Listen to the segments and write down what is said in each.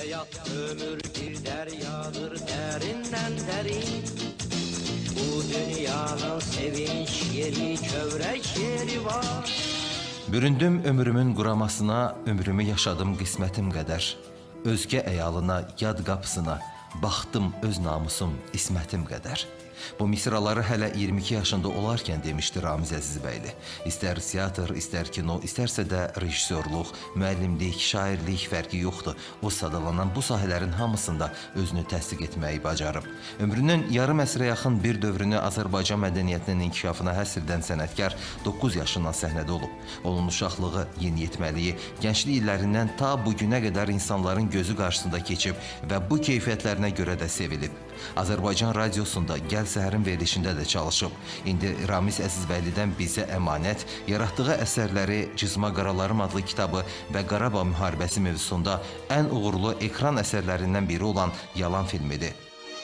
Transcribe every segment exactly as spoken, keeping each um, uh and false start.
hayat ömür bir deryadır derinden derin. Bu dünyanın sevinç yeri, kövrək yeri var. Büründüm ömrümün quramasına, ömrümü yaşadım qismətim qədər. Özgə əyalına, yad qapısına, baxdım öz namusum, ismətim qədər. Bu misraları hələ iyirmi iki yaşında olarkən demişdi Ramiz Əzizbəyli. İstər teatr, istər kino, istərsə də rejissorluq, müəllimlik, şairlik fərqi yoxdur. O sadalanan bu sahələrin hamısında özünü təsdiq etməyi bacarıb. Ömrünün yarım əsrə yaxın bir dövrünü Azərbaycan mədəniyyətinin inkişafına həsr edən sənətkar doqquz yaşından səhnədə olub. Onun uşaqlığı, yeniyetməliyi, gənclik illərindən ta bugünə qədər insanların gözü qarşısında keçib və bu keyfiyyətlərinə görə də sevilib. Azərbaycan radiosunda Gəl Səhərin verilişində də çalışıb. İndi Ramiz Əzizbəylidən bizə əmanət, yaratdığı əsərləri Cızma Qaralarım adlı kitabı və Qarabağ müharibəsi mövzusunda ən uğurlu ekran əsərlərindən biri olan Yalan filmidir.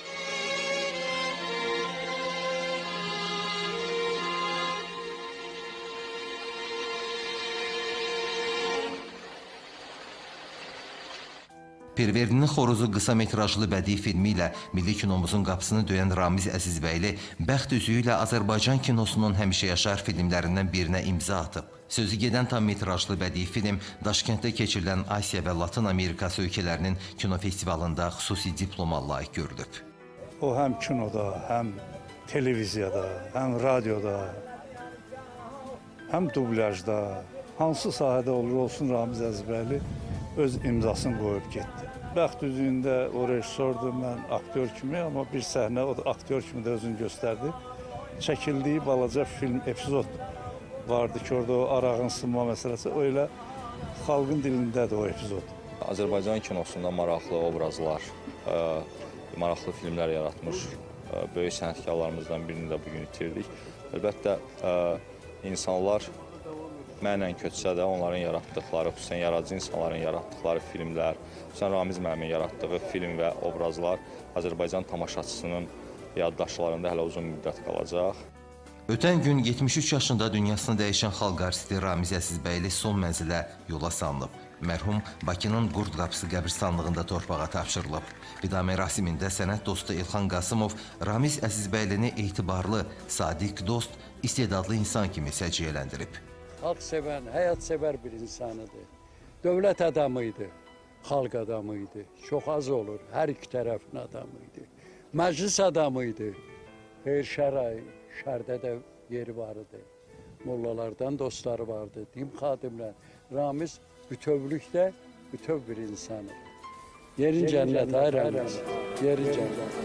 Pirverinin Xoruzu qısa metrajlı bədii filmi ilə milli kinomuzun qapısını döyən Ramiz Əzizbəyli bəxt üzüyü ilə Azərbaycan kinosunun həmişəyaşar filmlərindən birinə imza atıb. Sözü gedən tam metrajlı bədii film Daşkənddə keçirilən Asiya və Latın Amerikası ölkələrinin kinofestivalında xüsusi diploma layiq görülüb. O həm kinoda, həm televiziyada, həm radioda, həm dublyajda, hansı sahədə olur olsun Ramiz Əzizbəyli öz imzasını qoyub getdi. Bəxt üzüyündə o rejissordur, mən aktyor kimi, amma bir səhnə o da aktyor kimi də özünü göstərdi. Çəkildiyi balaca film epizod vardı ki, orada o arağın sınma məsələsi, öyle xalqın dilindədir o epizod. Azərbaycan kinosunda maraqlı obrazlar, maraqlı filmlər yaratmış böyük sənətkarlarımızdan birini də bugün itirdik. Əlbəttə, insanlar mənlə köçsə də onların yaratdıqları, xüsusən yaradıcı insanların yaratdıqları filmlər, xüsusən Ramiz müəllimin yaratdığı film və obrazlar Azərbaycan tamaşaçısının yaddaşlarında hələ uzun müddət qalacaq. Ötən gün yetmiş üç yaşında dünyasını dəyişən xalq artisti Ramiz Əzizbəyli son mənzilə yola salınıb. Mərhum Bakının Qurd Qapısı qəbirstanlığında torpağa tapşırılıb. Vida mərasimində sənət dostu İlxan Qasımov Ramiz Əzizbəylini etibarlı, sadiq dost, istedadlı insan kimi səciyyələndirib. Xalq sevən, həyat sevər bir insanıdır. Dövlət adamıydı, xalq adamıydı. Çox az olur, hər iki tərəfin adamıydı. Məclis adamıydı. Xeyr şəray, şərdə də yeri vardı. Mollalardan dostları vardı, din xadimlər. Ramiz bütövlükdə bütöv bir insanıdır. Yerin cənnət, ay Ramiz, yerin cənnət.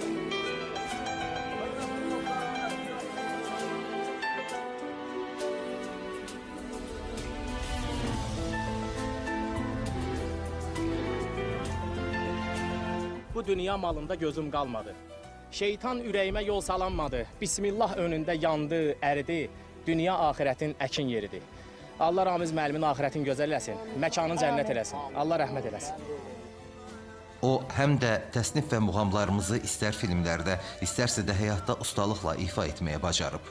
Bu dünya malında gözüm qalmadı. Şeytan ürəyimə yol salanmadı. Bismillah önündə yandı, əridi. Dünya axirətin əkin yeridir. Allah Ramiz müəllimin axirətini gözəl eləsin. Məkanın cənnət eləsin. Allah rəhmət eləsin. O, həm də təsnif və muğamlarımızı istər filmlərdə, istərsə də həyatda ustalıqla ifa etməyə bacarıb.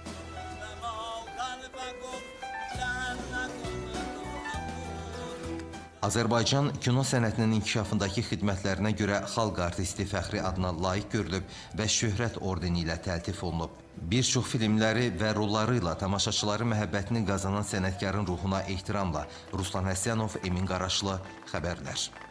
Azərbaycan kino sənətinin inkişafındakı xidmətlərinə görə xalq artisti fəxri adına layiq görülüb və şöhrət ordeni ilə təltif olunub. Bir çox filmləri və rolları ilə tamaşaçıların məhəbbətini qazanan sənətkarın ruhuna ehtiramla Ruslan Həsənov, Emin Qaraşlı, Xəbərlər.